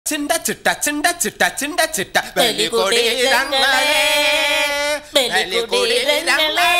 ചിണ്ട ചിട്ട ചിണ്ട ചിട്ട ചിണ്ട ചിട്ട ബലികൊടി രംഗളേ ബലികൊടി രംഗളേ.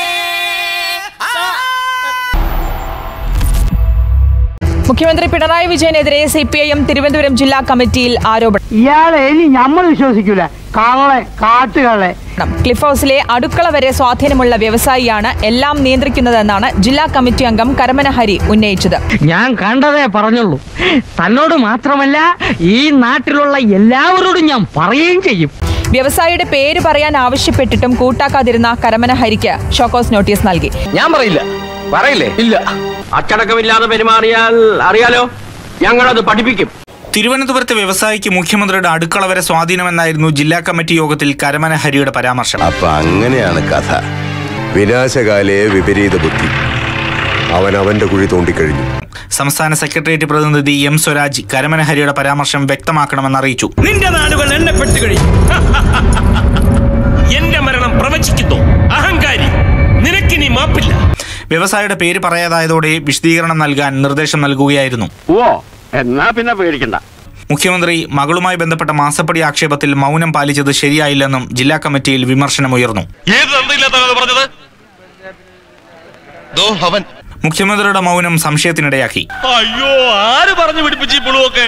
മുഖ്യമന്ത്രി പിണറായി വിജയനെതിരെ സിപിഐഎം തിരുവനന്തപുരം ജില്ലാ കമ്മിറ്റിയിൽ ആരോപണം. ഇയാളെ ഇനി നമ്മൾ വിശ്വസിക്കൂല. കാട്ടുകളെ ക്ലിഫ് ഹൗസിലെ അടുക്കള വരെ സ്വാധീനമുള്ള വ്യവസായിയാണ് എല്ലാം നിയന്ത്രിക്കുന്നതെന്നാണ് ജില്ലാ കമ്മിറ്റി അംഗം കരമന ഹരി ഉന്നയിച്ചത്. ഞാൻ കണ്ടതേ പറഞ്ഞുള്ളൂ. തന്നോട് മാത്രമല്ല ഈ നാട്ടിലുള്ള എല്ലാവരോടും ഞാൻ പറയുകയും ചെയ്യും. വ്യവസായിയുടെ പേര് പറയാൻ ആവശ്യപ്പെട്ടിട്ടും കൂട്ടാക്കാതിരുന്ന കരമന ഹരിക്ക് ഷോക്കോസ് നോട്ടീസ് നൽകി. ഞാൻ പറയില്ലേ ഇല്ല. അച്ചടക്കമില്ലാതെ പെരുമാറിയാൽ അറിയാലോ, ഞങ്ങളത് പഠിപ്പിക്കും. തിരുവനന്തപുരത്തെ വ്യവസായിക്ക് മുഖ്യമന്ത്രിയുടെ അടുക്കള വരെ സ്വാധീനമെന്നായിരുന്നു ജില്ലാ കമ്മിറ്റി യോഗത്തിൽ കരമന ഹരിയുടെ പരാമർശം. അപ്പൊ അങ്ങനെയാണ് കഥ. വിനാശകാലേ വിപരീത ബുദ്ധി. അവന്റെ കുഴി തോണ്ടിക്കഴിഞ്ഞു. സംസ്ഥാന സെക്രട്ടേറിയറ്റ് പ്രതിനിധി എം സ്വരാജ് കരമന ഹരിയുടെ പരാമർശം വ്യക്തമാക്കണമെന്ന് അറിയിച്ചു. നിന്റെ നാടുകൾ എണ്ണപ്പെട്ടു കഴിഞ്ഞു. എന്റെ മരണം പ്രവചിക്കുന്നു. അഹങ്കാരി, നിനക്കിനി മാപ്പില്ല. വ്യവസായിയുടെ പേര് പറയാതായതോടെ വിശദീകരണം നൽകാൻ നിർദ്ദേശം നൽകുകയായിരുന്നു. എന്നാ പിന്നെ പേടിക്കണ്ട. മുഖ്യമന്ത്രി മകളുമായി ബന്ധപ്പെട്ട മാസപ്പടി ആക്ഷേപത്തിൽ മൗനം പാലിച്ചത് ശരിയായില്ലെന്നും ജില്ലാ കമ്മിറ്റിയിൽ വിമർശനമുയർന്നു. മുഖ്യമന്ത്രിയുടെ മൗനം സംശയത്തിനിടയാക്കി. അയ്യോ, ആര് പറഞ്ഞു പിടിപ്പിച്ചു പുളുവൊക്കെ?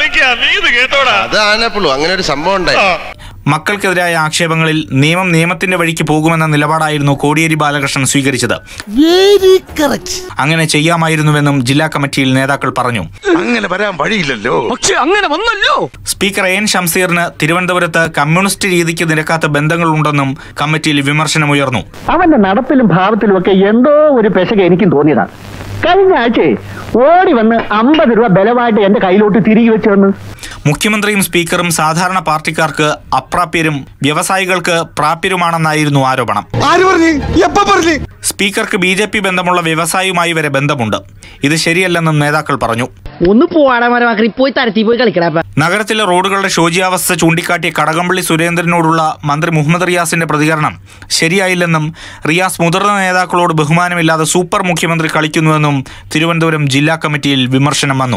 അങ്ങനെ ഒരു സംഭവം ഉണ്ടായി. മക്കൾക്കെതിരായ ആക്ഷേപങ്ങളിൽ നിയമത്തിന്റെ വഴിക്ക് പോകുമെന്ന നിലപാടായിരുന്നു കോടിയേരി ബാലകൃഷ്ണൻ സ്വീകരിച്ചത്. അങ്ങനെ ചെയ്യാമായിരുന്നുവെന്നും ജില്ലാ കമ്മിറ്റിയിൽ നേതാക്കൾ പറഞ്ഞു. അങ്ങനെ വരാൻ വഴിയില്ലല്ലോ. പക്ഷെ അങ്ങനെ വന്നല്ലോ. സ്പീക്കർ എൻ ഷംസീറിന് തിരുവനന്തപുരത്ത് കമ്മ്യൂണിസ്റ്റ് രീതിക്ക് നിരക്കാത്ത ബന്ധങ്ങളുണ്ടെന്നും കമ്മിറ്റിയിൽ വിമർശനമുയർന്നു. അവന്റെ നടപ്പിലും ഭാവത്തിലും ഒക്കെ എന്തോ ഒരു പെശക എനിക്കും തോന്നിയതാണ്. കഴിഞ്ഞ ആഴ്ച ഓടി വന്ന് 50 രൂപ ബലമായിട്ട് എന്റെ കയ്യിലോട്ട് തിരികെ വെച്ച് വന്ന്. മുഖ്യമന്ത്രിയും സ്പീക്കറും സാധാരണ പാർട്ടിക്കാർക്ക് അപ്രാപ്യരും വ്യവസായികൾക്ക് പ്രാപ്യരുമാണെന്നായിരുന്നു ആരോപണം. സ്പീക്കർക്ക് BJP ബന്ധമുള്ള വ്യവസായിയുമായി വരെ ബന്ധമുണ്ട്. ഇത് ശരിയല്ലെന്നും നേതാക്കൾ പറഞ്ഞു. ഒന്ന് പോയി കളിക്കടാ. നഗരത്തിലെ റോഡുകളുടെ ശോചിയാവസ്ഥ ചൂണ്ടിക്കാട്ടിയ കടകംപള്ളി സുരേന്ദ്രനോടുള്ള മന്ത്രി മുഹമ്മദ് റിയാസിന്റെ പ്രതികരണം ശരിയായില്ലെന്നും റിയാസ് മുതിർന്ന നേതാക്കളോട് ബഹുമാനമില്ലാതെ സൂപ്പർ മുഖ്യമന്ത്രി കളിക്കുന്നുവെന്നും തിരുവനന്തപുരം ജില്ലാ കമ്മിറ്റിയിൽ വിമർശനം വന്നു.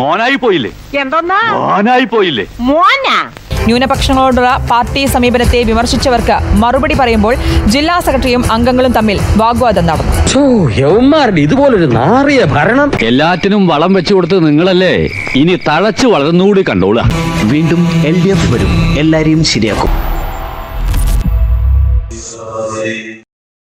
ന്യൂനപക്ഷങ്ങളോടുള്ള പാർട്ടി സമീപനത്തെ വിമർശിച്ചവർക്ക് മറുപടി പറയുമ്പോൾ ജില്ലാ സെക്രട്ടറിയും അംഗങ്ങളും തമ്മിൽ വാഗ്വാദം നടന്നു. ഇതുപോലൊരു നാറിയ ഭരണം. എല്ലാറ്റിനും വളം വെച്ചു കൊടുത്ത് നിങ്ങളല്ലേ, ഇനി തഴച്ചു വളർന്നുകൂടി കണ്ടോളാം. വീണ്ടും LDF വരും, എല്ലാരെയും ശരിയാക്കും.